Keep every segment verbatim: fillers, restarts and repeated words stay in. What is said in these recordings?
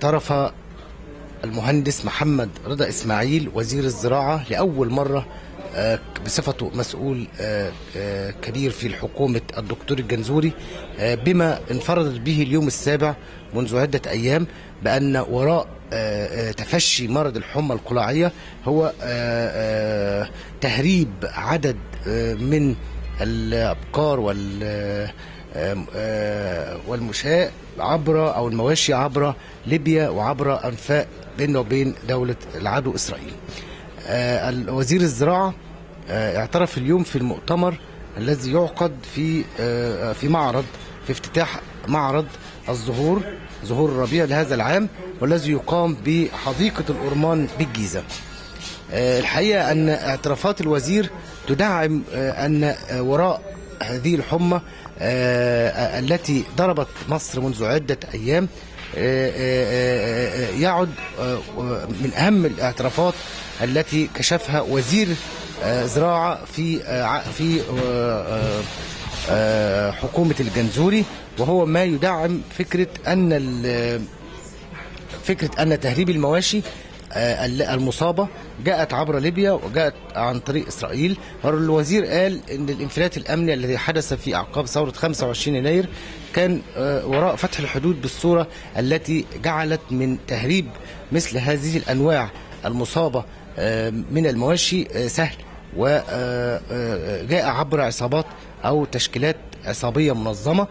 اعترف المهندس محمد رضا إسماعيل وزير الزراعة لأول مرة بصفته مسؤول كبير في حكومة الدكتور الجنزوري بما انفردت به اليوم السابع منذ عدة أيام، بأن وراء تفشي مرض الحمى القلاعية هو تهريب عدد من الأبقار والمشاة عبر أو المواشي عبر ليبيا وعبر أنفاق بينه وبين دولة العدو إسرائيل. وزير الزراعة اعترف اليوم في المؤتمر الذي يعقد في في معرض في افتتاح معرض الزهور زهور الربيع لهذا العام، والذي يقام بحديقة الأورمان بالجيزة. الحقيقة أن اعترافات الوزير تدعم أن وراء هذه الحمى التي ضربت مصر منذ عدة أيام يعد من أهم الاعترافات التي كشفها وزير زراعة في في حكومة الجنزوري، وهو ما يدعم فكرة أن فكرة أن تهريب المواشي المصابة جاءت عبر ليبيا وجاءت عن طريق إسرائيل. الوزير قال أن الانفلات الأمني الذي حدث في أعقاب ثورة خمسة وعشرين يناير كان وراء فتح الحدود بالصورة التي جعلت من تهريب مثل هذه الأنواع المصابة من المواشي سهل، وجاء عبر عصابات أو تشكيلات عصابية منظمة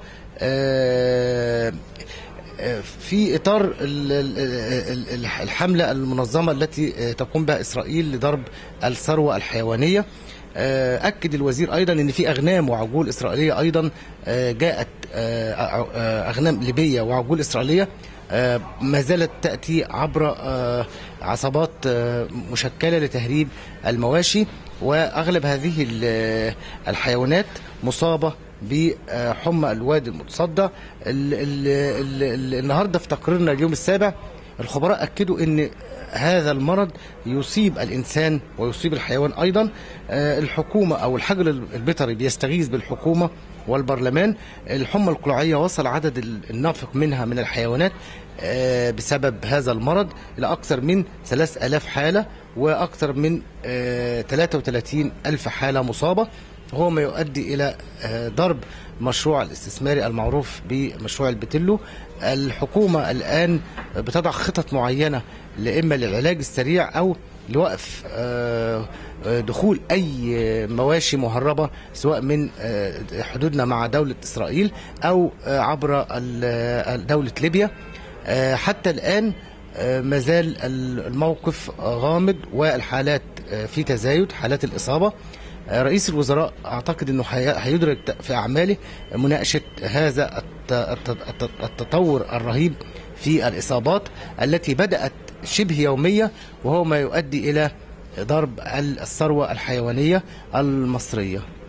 في إطار الحملة المنظمة التي تقوم بها إسرائيل لضرب الثروة الحيوانية. أكد الوزير أيضا أن في أغنام وعجول إسرائيلية أيضا جاءت، أغنام ليبية وعجول إسرائيلية ما زالت تأتي عبر عصابات مشكلة لتهريب المواشي، وأغلب هذه الحيوانات مصابة بحمى الوادي المتصدع. النهارده في تقريرنا اليوم السابع الخبراء أكدوا أن هذا المرض يصيب الإنسان ويصيب الحيوان أيضا. الحكومة أو الحجر البيطري بيستغيث بالحكومة والبرلمان. الحمى القلاعية وصل عدد النافق منها من الحيوانات بسبب هذا المرض إلى أكثر من ثلاثة آلاف حالة، وأكثر من ثلاثة وثلاثين ألف حالة مصابة، هو ما يؤدي إلى ضرب مشروع الاستثماري المعروف بمشروع البتلو. الحكومة الآن بتضع خطط معينة إما للعلاج السريع أو لوقف دخول أي مواشي مهربة سواء من حدودنا مع دولة إسرائيل أو عبر دولة ليبيا. حتى الآن ما زال الموقف غامض والحالات في تزايد، حالات الإصابة. رئيس الوزراء أعتقد أنه هيدرك في أعماله مناقشة هذا التطور الرهيب في الإصابات التي بدأت شبه يومية، وهو ما يؤدي إلى ضرب الثروة الحيوانية المصرية.